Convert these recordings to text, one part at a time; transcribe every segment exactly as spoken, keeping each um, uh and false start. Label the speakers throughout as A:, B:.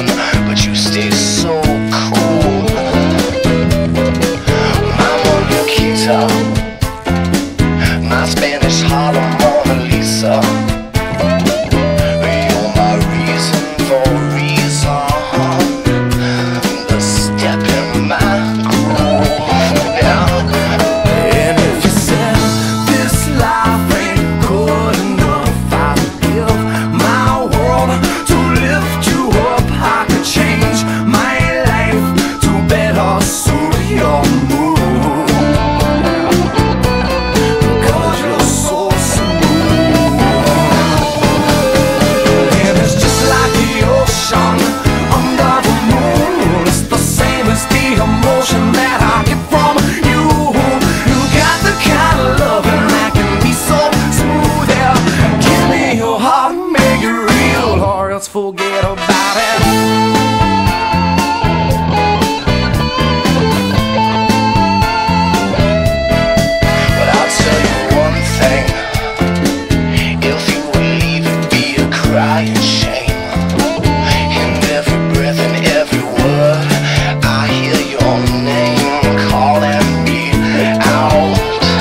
A: but you stay so cool. My Monaquita, my Spanish Harlem Mona Lisa. You're my reason for reason, the step in my groove. Yeah. And if you said this life ain't good enough, I'd give my world to lift you up. I could change my life to better suit your mood, because you're so smooth. And it's just like the ocean under the moon. It's the same as the emotion that I get from you. You got the kind of loving that can be so smooth. Yeah. Give me your heart and make it real, or else forget about it. But I'll tell you one thing, if you would leave, it'd be a crying shame. And every breath and every word, I hear your name calling me out.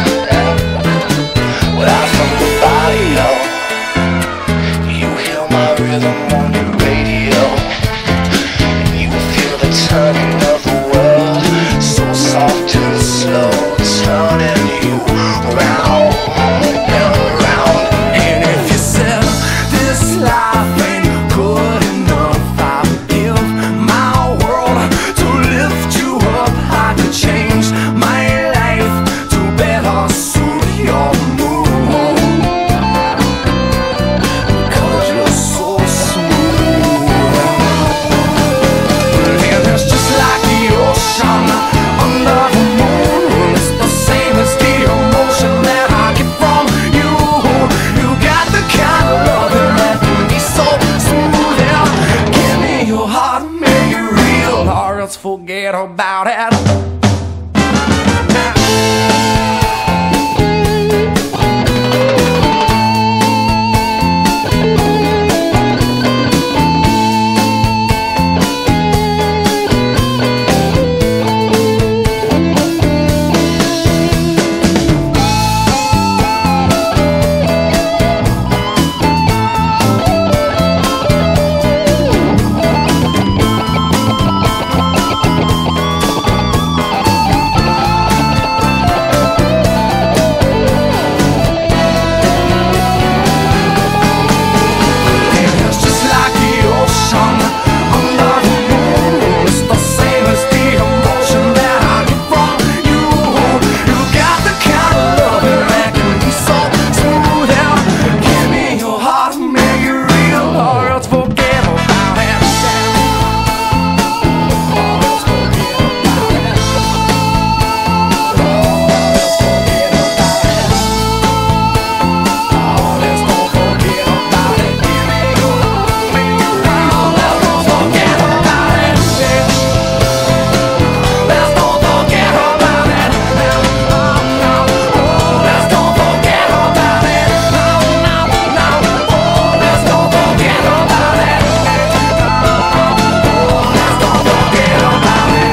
A: Without from the body, yo, you hear my rhythm on your radio, and you feel the turning of the world, so soft and slow, turning you round and round. And if you said this life ain't good enough, I'd give my world to lift you up. I could change my life to better suit your mood, because you're so smooth. And it's just like the ocean under the moon. It's the same as the emotion that I get from you. You got the kind of loving that can be so smooth. Yeah. Give me your heart and make it real, or else forget about it. It's just like the ocean under the moon. It's the same as the emotion that I get from you. You got the kind of loving that can be so smooth. Yeah. Give me your heart and make it real, or else forget about it. Or else forget about it. Or else forget about it. Oh, let's don't forget about it. Give me your heart, make it real. Let's don't forget about it. Let's don't forget about it. Oh, let's don't forget about it. No, no, no. Oh, let's don't forget about it. Oh, let's don't forget about it.